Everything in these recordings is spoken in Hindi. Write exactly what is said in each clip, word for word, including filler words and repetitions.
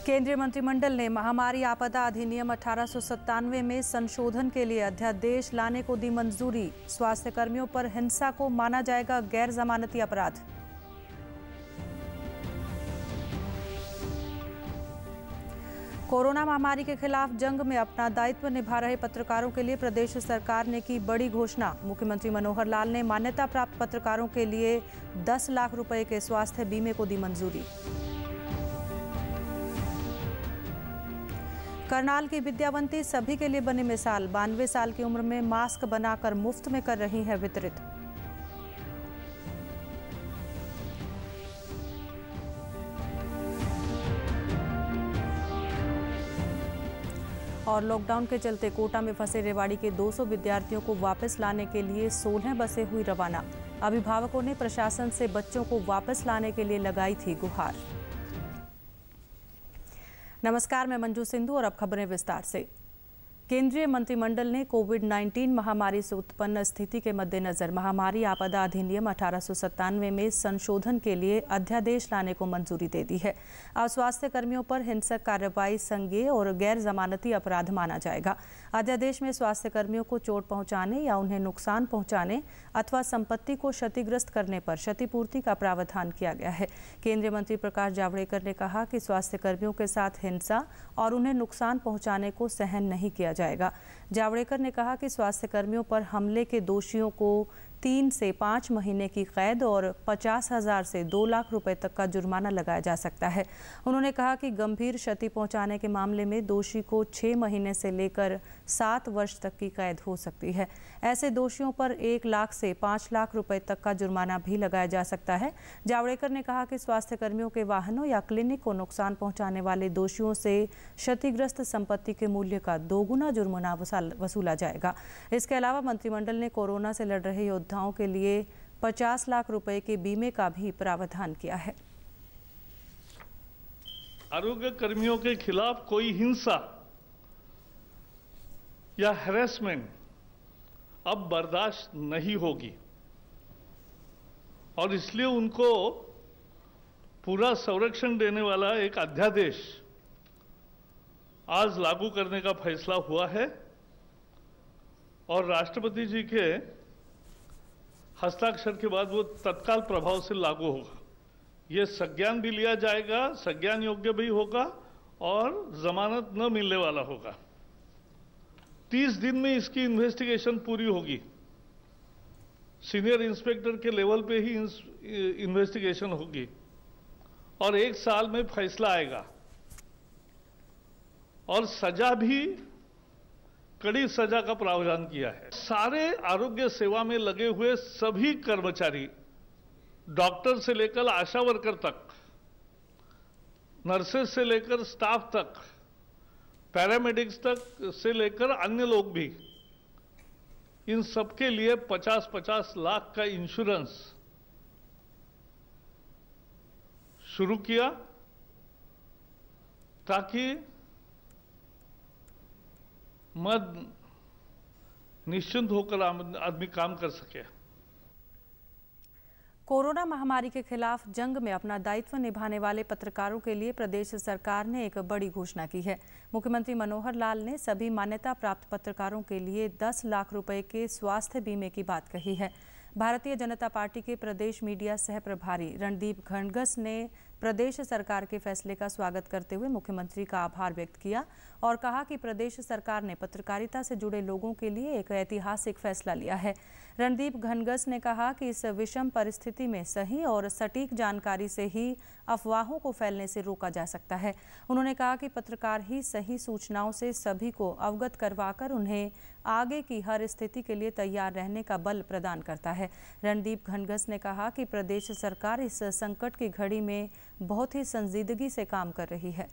केंद्रीय मंत्रिमंडल ने महामारी आपदा अधिनियम अठारह सौ सत्तानवे में संशोधन के लिए अध्यादेश लाने को दी मंजूरी। स्वास्थ्य कर्मियों पर हिंसा को माना जाएगा गैर जमानती अपराध। कोरोना महामारी के खिलाफ जंग में अपना दायित्व निभा रहे पत्रकारों के लिए प्रदेश सरकार ने की बड़ी घोषणा। मुख्यमंत्री मनोहर लाल ने मान्यता प्राप्त पत्रकारों के लिए दस लाख रुपए के स्वास्थ्य बीमे को दी मंजूरी। करनाल की विद्यावंती सभी के लिए बनी मिसाल। बानवे साल की उम्र में मास्क बनाकर मुफ्त में कर रही है वितरित। और लॉकडाउन के चलते कोटा में फंसे रेवाड़ी के दो सौ विद्यार्थियों को वापस लाने के लिए सोलह बसें हुई रवाना। अभिभावकों ने प्रशासन से बच्चों को वापस लाने के लिए लगाई थी गुहार। नमस्कार, मैं मंजू सिंधु और अब खबरें विस्तार से। केंद्रीय मंत्रिमंडल ने कोविड उन्नीस महामारी से उत्पन्न स्थिति के मद्देनजर महामारी आपदा अधिनियम अठारह सौ सत्तानवे में संशोधन के लिए अध्यादेश लाने को मंजूरी दे दी है। अब स्वास्थ्य कर्मियों पर हिंसक कार्रवाई संज्ञेय और गैर जमानती अपराध माना जाएगा। अध्यादेश में स्वास्थ्य कर्मियों को चोट पहुंचाने या उन्हें नुकसान पहुंचाने अथवा संपत्ति को क्षतिग्रस्त करने पर क्षतिपूर्ति का प्रावधान किया गया है। केंद्रीय मंत्री प्रकाश जावड़ेकर ने कहा कि स्वास्थ्य कर्मियों के साथ हिंसा और उन्हें नुकसान पहुंचाने को सहन नहीं किया जाएगा। जावड़ेकर ने कहा कि स्वास्थ्य कर्मियों पर हमले के दोषियों को तीन से पाँच महीने की कैद और पचास हजार से दो लाख रुपए तक का जुर्माना लगाया जा सकता है। उन्होंने कहा कि गंभीर क्षति पहुंचाने के मामले में दोषी को छः महीने से लेकर सात वर्ष तक की कैद हो सकती है। ऐसे दोषियों पर एक लाख से पाँच लाख रुपए तक का जुर्माना भी लगाया जा सकता है। जावड़ेकर ने कहा कि स्वास्थ्य कर्मियों के वाहनों या क्लिनिक को नुकसान पहुंचाने वाले दोषियों से क्षतिग्रस्त संपत्ति के मूल्य का दोगुना जुर्माना वसूला जाएगा। इसके अलावा मंत्रिमंडल ने कोरोना से लड़ रहे योद्धाओं के लिए पचास लाख रुपए के बीमे का भी प्रावधान किया है। आरोग्य कर्मियों के खिलाफ कोई हिंसा या हैरेसमेंट अब बर्दाश्त नहीं होगी और इसलिए उनको पूरा संरक्षण देने वाला एक अध्यादेश आज लागू करने का फैसला हुआ है और राष्ट्रपति जी के हस्ताक्षर के बाद वो तत्काल प्रभाव से लागू होगा। ये संज्ञान भी लिया जाएगा, संज्ञान योग्य भी होगा और जमानत न मिलने वाला होगा। तीस दिन में इसकी इन्वेस्टिगेशन पूरी होगी। सीनियर इंस्पेक्टर के लेवल पे ही इन्वेस्टिगेशन होगी और एक साल में फैसला आएगा और सजा भी कड़ी सजा का प्रावधान किया है। सारे आरोग्य सेवा में लगे हुए सभी कर्मचारी, डॉक्टर से लेकर आशा वर्कर तक, नर्सेस से लेकर स्टाफ तक, पैरामेडिक्स तक से लेकर अन्य लोग भी, इन सबके लिए पचास पचास लाख का इंश्योरेंस शुरू किया ताकि मद निश्चिंत होकर आदमी काम कर सके। कोरोना महामारी के खिलाफ जंग में अपना दायित्व निभाने वाले पत्रकारों के लिए प्रदेश सरकार ने एक बड़ी घोषणा की है। मुख्यमंत्री मनोहर लाल ने सभी मान्यता प्राप्त पत्रकारों के लिए दस लाख रुपए के स्वास्थ्य बीमे की बात कही है। भारतीय जनता पार्टी के प्रदेश मीडिया सह प्रभारी रणदीप घनघस ने प्रदेश सरकार के फैसले का स्वागत करते हुए मुख्यमंत्री का आभार व्यक्त किया और कहा कि प्रदेश सरकार ने पत्रकारिता से जुड़े लोगों के लिए एक ऐतिहासिक फैसला लिया है। रणदीप घनघस ने कहा कि इस विषम परिस्थिति में सही और सटीक जानकारी से ही अफवाहों को फैलने से रोका जा सकता है। उन्होंने कहा कि पत्रकार ही सही सूचनाओं से सभी को अवगत करवाकर उन्हें आगे की हर स्थिति के लिए तैयार रहने का बल प्रदान करता है। रणदीप घनघस ने कहा कि प्रदेश सरकार इस संकट की घड़ी में बहुत ही संजीदगी से काम कर रही है।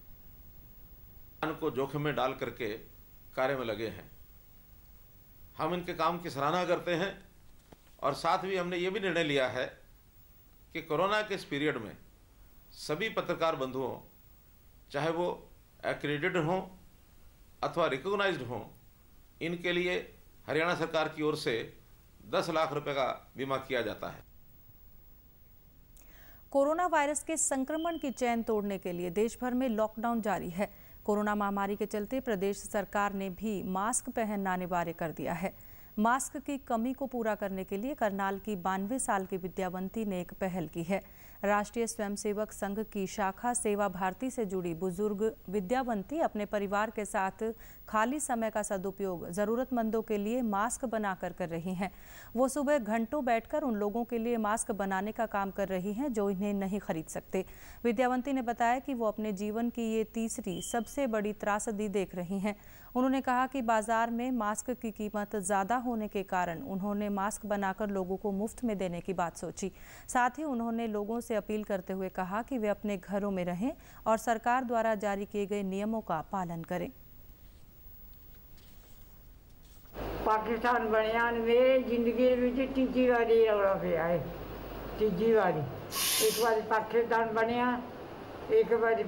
को जोखिम में डाल करके कार्य में लगे हैं। हम इनके काम की सराहना करते हैं और साथ ही हमने ये भी निर्णय लिया है कि कोरोना के इस पीरियड में सभी पत्रकार बंधुओं, चाहे वो एक्रेडिटेड हों अथवा रिकॉग्नाइज्ड हों, इनके लिए हरियाणा सरकार की ओर से दस लाख रुपए का बीमा किया जाता है। कोरोना वायरस के संक्रमण की चेन तोड़ने के लिए देश भर में लॉकडाउन जारी है। कोरोना महामारी के चलते प्रदेश सरकार ने भी मास्क पहनना अनिवार्य कर दिया है। मास्क की कमी को पूरा करने के लिए करनाल की बानवे साल की विद्यावंती ने एक पहल की है। राष्ट्रीय स्वयंसेवक संघ की शाखा सेवा भारती से जुड़ी बुजुर्ग विद्यावंती अपने परिवार के साथ खाली समय का सदुपयोग जरूरतमंदों के लिए मास्क बनाकर कर रही हैं। वो सुबह घंटों बैठकर उन लोगों के लिए मास्क बनाने का काम कर रही हैं जो इन्हें नहीं खरीद सकते। विद्यावंती ने बताया कि वो अपने जीवन की ये तीसरी सबसे बड़ी त्रासदी देख रही हैं। उन्होंने कहा कि बाजार में मास्क की कीमत ज़्यादा होने के कारण उन्होंने मास्क बनाकर लोगों को मुफ्त में देने की बात सोची। साथ ही उन्होंने लोगों से अपील करते हुए कहा कि वे अपने घरों में रहें और सरकार द्वारा जारी किए गए नियमों का पालन करें। पाकिस्तान बनया मेरी जिंदगी में तीजी बारी रौला पिया है। तीजी बारी एक बार पाकिस्तान बनया, एक बार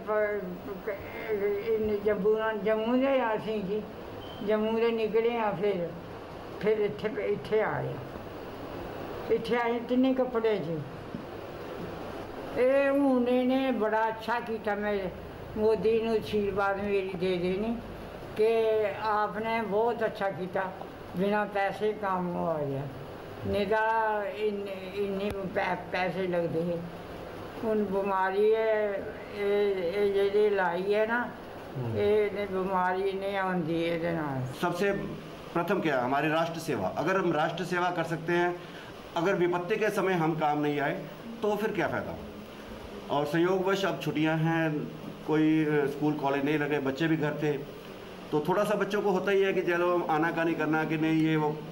जम्मू जम्मू दे असीं जी जम्मू दे निकले हाँ, फिर फिर इत्थे इत्थे आए इत्थे आए तिन्ने कपड़े च ये हूँ ने बड़ा अच्छा किया। मैं मोदी ने आशीर्वाद मेरी दे देनी कि आपने बहुत अच्छा किया, बिना पैसे काम हो आ गया, नहीं तो इन्ने पै, पैसे लगते हैं। ਹੁਣ ਬਿਮਾਰੀ ਇਹ ਇਹ ਜਿਹੜੀ ਲਾਈ है ना, ये बीमारी नहीं आती है ना। सबसे प्रथम क्या हमारी राष्ट्र सेवा, अगर हम राष्ट्र सेवा कर सकते हैं, अगर विपत्ति के समय हम काम नहीं आए तो फिर क्या फ़ायदा। और संयोगवश अब छुट्टियां हैं, कोई स्कूल कॉलेज नहीं लगे, बच्चे भी घर थे, तो थोड़ा सा बच्चों को होता ही है कि चलो आना का नहीं करना कि नहीं ये वो।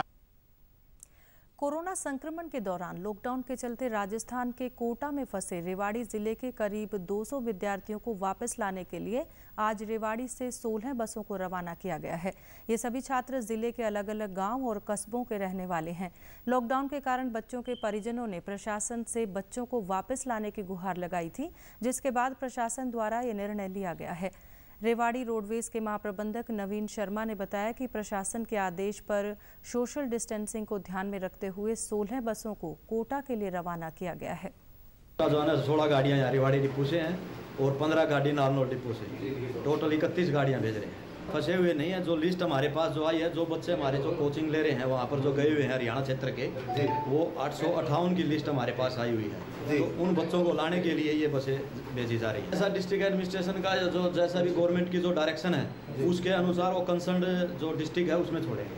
कोरोना संक्रमण के दौरान लॉकडाउन के चलते राजस्थान के कोटा में फंसे रेवाड़ी जिले के करीब दो सौ विद्यार्थियों को वापस लाने के लिए आज रेवाड़ी से सोलह बसों को रवाना किया गया है। ये सभी छात्र जिले के अलग अलग गांव और कस्बों के रहने वाले हैं। लॉकडाउन के कारण बच्चों के परिजनों ने प्रशासन से बच्चों को वापस लाने की गुहार लगाई थी, जिसके बाद प्रशासन द्वारा ये निर्णय लिया गया है। रेवाड़ी रोडवेज के महाप्रबंधक नवीन शर्मा ने बताया कि प्रशासन के आदेश पर सोशल डिस्टेंसिंग को ध्यान में रखते हुए सोलह बसों को कोटा के लिए रवाना किया गया है। जो है ना सोलह गाड़ियाँ यहाँ रेवाड़ी डिपो से हैं और पंद्रह गाड़ी नारनौल डिपो से, टोटल इकतीस गाड़ियाँ भेज रहे हैं। फंसे हुए नहीं है, जो लिस्ट हमारे पास जो आई है, जो बच्चे हमारे जो कोचिंग ले रहे हैं वहाँ पर जो गए हुए हैं हरियाणा क्षेत्र के, वो आठ सौ अट्ठावन की लिस्ट हमारे पास आई हुई है। तो उन बच्चों को लाने के लिए ये बसें भेजी जा रही है। ऐसा डिस्ट्रिक्ट एडमिनिस्ट्रेशन का जो जैसा भी गवर्नमेंट की जो डायरेक्शन है उसके अनुसार वो कंसर्न जो डिस्ट्रिक्ट है उसमें छोड़ेंगे।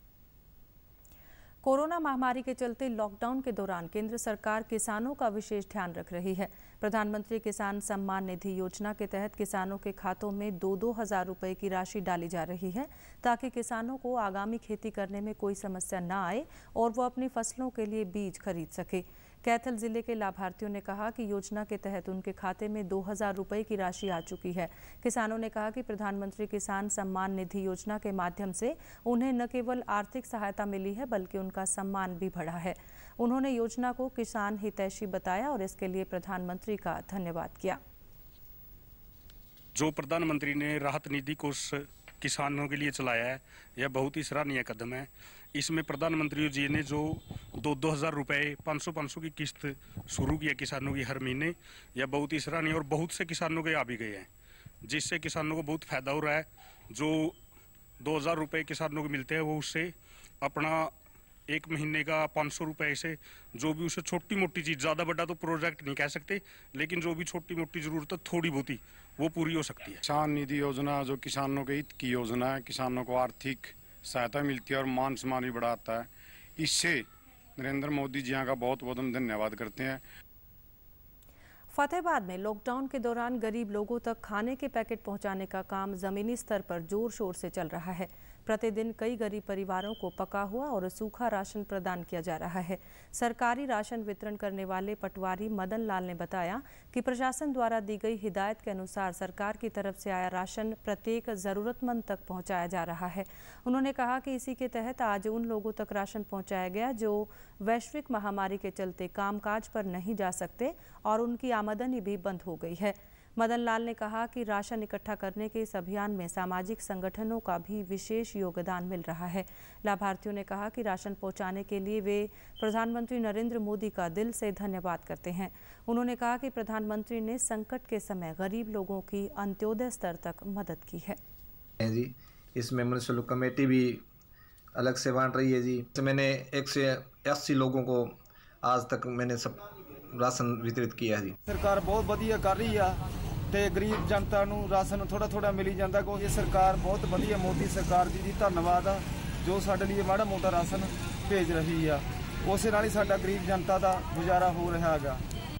कोरोना महामारी के चलते लॉकडाउन के दौरान केंद्र सरकार किसानों का विशेष ध्यान रख रही है। प्रधानमंत्री किसान सम्मान निधि योजना के तहत किसानों के खातों में दो दो हजार रुपए की राशि डाली जा रही है, ताकि किसानों को आगामी खेती करने में कोई समस्या न आए और वो अपनी फसलों के लिए बीज खरीद सके। कैथल जिले के लाभार्थियों ने कहा कि योजना के तहत उनके खाते में दो हजार रुपए की राशि आ चुकी है। किसानों ने कहा कि प्रधानमंत्री किसान सम्मान निधि योजना के माध्यम से उन्हें न केवल आर्थिक सहायता मिली है बल्कि उनका सम्मान भी बढ़ा है। उन्होंने योजना को किसान हितैषी बताया और इसके लिए प्रधानमंत्री का धन्यवाद किया। जो प्रधानमंत्री ने राहत निधि को किसानों के लिए चलाया है, यह बहुत ही सराहनीय कदम है। इसमें प्रधानमंत्री जी ने जो दो दो हज़ार रुपये पाँच सौ पाँच सौ की किस्त शुरू की है किसानों की हर महीने, यह बहुत ही सराहनीय और बहुत से किसानों के आ भी गए हैं, जिससे किसानों को बहुत फायदा हो रहा है। जो दो हज़ार रुपये किसानों को मिलते हैं वो उससे अपना एक महीने का पाँच सौ रुपये से जो भी उसे छोटी मोटी चीज़, ज़्यादा बड़ा तो प्रोजेक्ट नहीं कह सकते, लेकिन जो भी छोटी मोटी ज़रूरत है थोड़ी बहुत ही वो पूरी हो सकती है। किसान निधि योजना जो किसानों के हित की योजना है, किसानों को आर्थिक सहायता मिलती है और मान सम्मान भी बढ़ाता है। इससे नरेंद्र मोदी जी का बहुत बहुत हम धन्यवाद करते हैं। फतेहाबाद में लॉकडाउन के दौरान गरीब लोगों तक खाने के पैकेट पहुंचाने का काम जमीनी स्तर पर जोर शोर से चल रहा है। प्रतिदिन कई गरीब परिवारों को पका हुआ और सूखा राशन प्रदान किया जा रहा है। सरकारी राशन वितरण करने वाले पटवारी मदन लाल ने बताया कि प्रशासन द्वारा दी गई हिदायत के अनुसार सरकार की तरफ से आया राशन प्रत्येक जरूरतमंद तक पहुंचाया जा रहा है। उन्होंने कहा कि इसी के तहत आज उन लोगों तक राशन पहुंचाया गया जो वैश्विक महामारी के चलते कामकाज पर नहीं जा सकते और उनकी आमदनी भी बंद हो गई है। मदन लाल ने कहा कि राशन इकट्ठा करने के इस अभियान में सामाजिक संगठनों का भी विशेष योगदान मिल रहा है। लाभार्थियों ने कहा कि राशन पहुंचाने के लिए वे प्रधानमंत्री नरेंद्र मोदी का दिल से धन्यवाद करते हैं। उन्होंने कहा कि प्रधानमंत्री ने संकट के समय गरीब लोगों की अंत्योदय स्तर तक मदद की है। जी इसमें म्युनिसिपल कमेटी भी अलग से बांट रही है जी। तो मैंने एक से अस्सी लोगों को आज तक मैंने सब राशन वितरित किया है जी। सरकार बहुत ਵਧੀਆ कर रही है ਤੇ ਗਰੀਬ ਜਨਤਾ ਨੂੰ ਰਾਸ਼ਨ ਥੋੜਾ ਥੋੜਾ ਮਿਲੀ ਜਾਂਦਾ। ਕੋਈ ਇਹ ਸਰਕਾਰ ਬਹੁਤ ਵਧੀਆ ਮੋਦੀ ਸਰਕਾਰ ਦੀ ਜੀ ਧੰਨਵਾਦ ਆ ਜੋ ਸਾਡੇ ਲਈ ਮਾੜਾ ਮੋਟਾ ਰਾਸ਼ਨ ਭੇਜ ਰਹੀ ਆ। ਉਸੇ ਨਾਲ ਹੀ ਸਾਡਾ ਗਰੀਬ ਜਨਤਾ ਦਾ ਗੁਜ਼ਾਰਾ ਹੋ ਰਿਹਾ ਹੈਗਾ।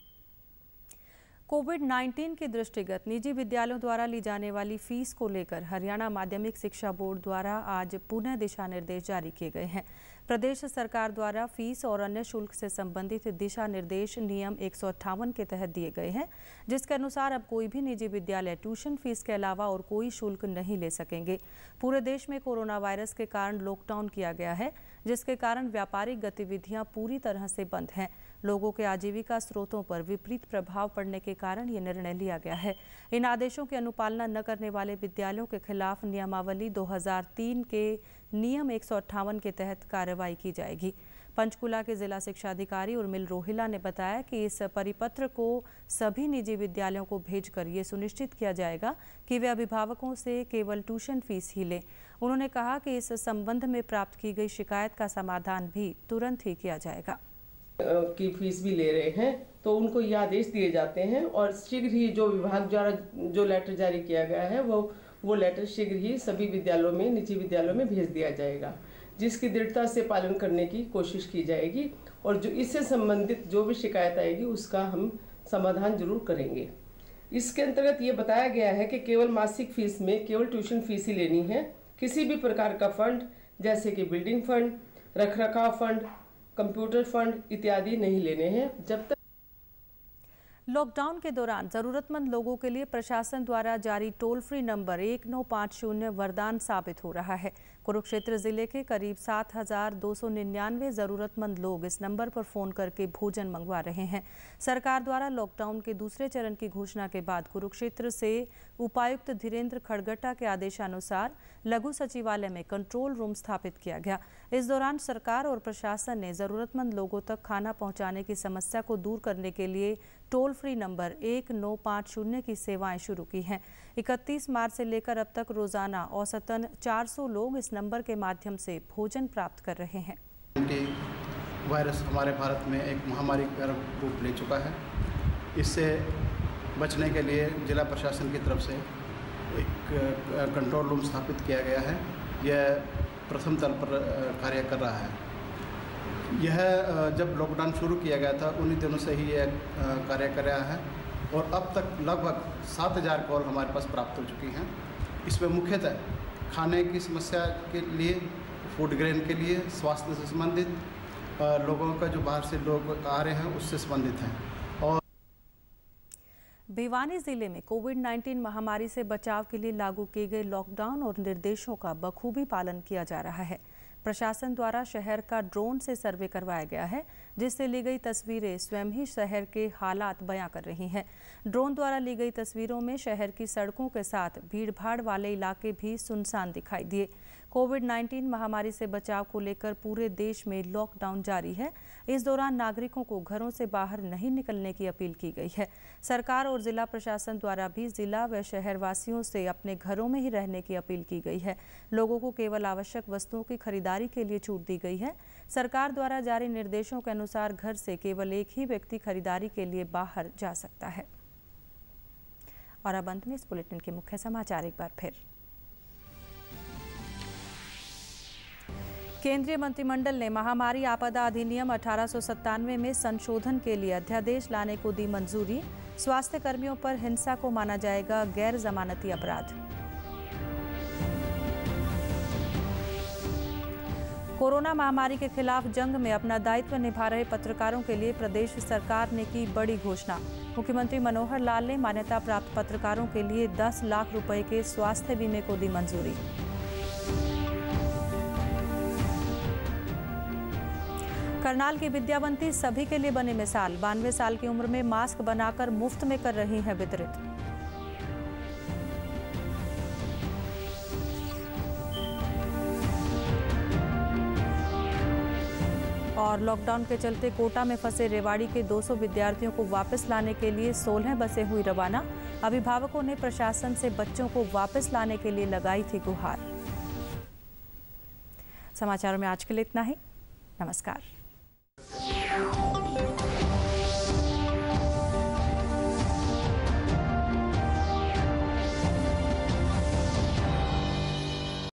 कोविड नाइन्टीन के दृष्टिगत निजी विद्यालयों द्वारा ली जाने वाली फीस को लेकर हरियाणा माध्यमिक शिक्षा बोर्ड द्वारा आज पुनः दिशा निर्देश जारी किए गए हैं। प्रदेश सरकार द्वारा फीस और अन्य शुल्क से संबंधित दिशा निर्देश नियम एक सौ अट्ठावन के तहत दिए गए हैं, जिसके अनुसार अब कोई भी निजी विद्यालय ट्यूशन फीस के अलावा और कोई शुल्क नहीं ले सकेंगे। पूरे देश में कोरोना वायरस के कारण लॉकडाउन किया गया है, जिसके कारण व्यापारिक गतिविधियां पूरी तरह से बंद हैं। लोगों के आजीविका स्रोतों पर विपरीत प्रभाव पड़ने के कारण ये निर्णय लिया गया है। इन आदेशों की अनुपालना न करने वाले विद्यालयों के खिलाफ नियमावली दो हज़ार तीन के नियम एक सौ अट्ठावन के तहत कार्रवाई की जाएगी। पंचकुला के जिला शिक्षा अधिकारी उर्मिल रोहिला ने बताया कि इस परिपत्र को सभी निजी विद्यालयों को भेजकर ये सुनिश्चित किया जाएगा कि वे अभिभावकों से केवल ट्यूशन फीस ही लें। उन्होंने कहा कि इस संबंध में प्राप्त की गई शिकायत का समाधान भी तुरंत ही किया जाएगा। की फीस भी ले रहे हैं तो उनको ये आदेश दिए जाते हैं और शीघ्र ही जो विभाग द्वारा जो लेटर जारी किया गया है वो वो लेटर शीघ्र ही सभी विद्यालयों में निजी विद्यालयों में भेज दिया जाएगा, जिसकी दृढ़ता से पालन करने की कोशिश की जाएगी और जो इससे संबंधित जो भी शिकायत आएगी उसका हम समाधान जरूर करेंगे। इसके अंतर्गत ये बताया गया है कि केवल मासिक फीस में केवल ट्यूशन फीस ही लेनी है। किसी भी प्रकार का फंड जैसे कि बिल्डिंग फंड, रखरखाव फंड, कंप्यूटर फंड इत्यादि नहीं लेने हैं। जब तक लॉकडाउन के दौरान जरूरतमंद लोगों के लिए प्रशासन द्वारा जारी टोल फ्री नंबर एक नौ पाँच शून्य वरदान साबित हो रहा है। कुरुक्षेत्र जिले के करीब सात हजार दो सौ निन्यानवे जरूरतमंद लोग इस नंबर पर फोन करके भोजन मंगवा रहे हैं। सरकार द्वारा लॉकडाउन के दूसरे चरण की घोषणा के बाद कुरुक्षेत्र से उपायुक्त धीरेन्द्र खड़गटा के आदेशानुसार लघु सचिवालय में कंट्रोल रूम स्थापित किया गया। इस दौरान सरकार और प्रशासन ने जरूरतमंद लोगों तक खाना पहुंचाने की समस्या को दूर करने के लिए टोल फ्री नंबर एक नौ पाँच शून्य की सेवाएं शुरू की हैं। इकतीस मार्च से लेकर अब तक रोजाना औसतन चार सौ लोग इस नंबर के माध्यम से भोजन प्राप्त कर रहे हैं। वायरस हमारे भारत में एक महामारी का रूप ले चुका है। इससे बचने के लिए जिला प्रशासन की तरफ से एक कंट्रोल रूम स्थापित किया गया है। यह प्रथम तल पर कार्य कर रहा है। यह जब लॉकडाउन शुरू किया गया था उन्हीं दिनों से ही यह कार्य कर रहा है और अब तक लगभग सात हज़ार कॉल हमारे पास प्राप्त हो चुकी हैं। इसमें मुख्यतः खाने की समस्या के लिए, फूड ग्रेन के लिए, स्वास्थ्य से संबंधित लोगों का जो बाहर से लोग आ रहे हैं उससे संबंधित हैं। और भिवानी जिले में कोविड नाइन्टीन महामारी से बचाव के लिए लागू किए गए लॉकडाउन और निर्देशों का बखूबी पालन किया जा रहा है। प्रशासन द्वारा शहर का ड्रोन से सर्वे करवाया गया है, जिससे ली गई तस्वीरें स्वयं ही शहर के हालात बयां कर रही हैं। ड्रोन द्वारा ली गई तस्वीरों में शहर की सड़कों के साथ भीड़भाड़ वाले इलाके भी सुनसान दिखाई दिए। कोविड नाइन्टीन महामारी से बचाव को लेकर पूरे देश में लॉकडाउन जारी है। इस दौरान नागरिकों को घरों से बाहर नहीं निकलने की अपील की गई है। सरकार और जिला प्रशासन द्वारा भी जिला व शहर वासियों से अपने घरों में ही रहने की अपील की गई है। लोगों को केवल आवश्यक वस्तुओं की खरीदारी के लिए छूट दी गई है। सरकार द्वारा जारी निर्देशों के अनुसार घर से केवल एक ही व्यक्ति खरीदारी के लिए बाहर जा सकता है। और अब अंत में इस बुलेटिन के मुख्य समाचार एक बार फिर। केंद्रीय मंत्रिमंडल ने महामारी आपदा अधिनियम अठारह सौ सत्तानवे में संशोधन के लिए अध्यादेश लाने को दी मंजूरी। स्वास्थ्य कर्मियों पर हिंसा को माना जाएगा गैर जमानती अपराध। कोरोना महामारी के खिलाफ जंग में अपना दायित्व निभा रहे पत्रकारों के लिए प्रदेश सरकार ने की बड़ी घोषणा। मुख्यमंत्री मनोहर लाल ने मान्यता प्राप्त पत्रकारों के लिए दस लाख रुपए के स्वास्थ्य बीमे को दी मंजूरी। करनाल की विद्यावंती सभी के लिए बनी मिसाल। बानवे साल की उम्र में मास्क बनाकर मुफ्त में कर रही हैं वितरित। और लॉकडाउन के चलते कोटा में फंसे रेवाड़ी के दो सौ विद्यार्थियों को वापस लाने के लिए सोलह बसें हुई रवाना। अभिभावकों ने प्रशासन से बच्चों को वापस लाने के लिए लगाई थी गुहार। समाचारों में आज के लिए इतना ही। नमस्कार।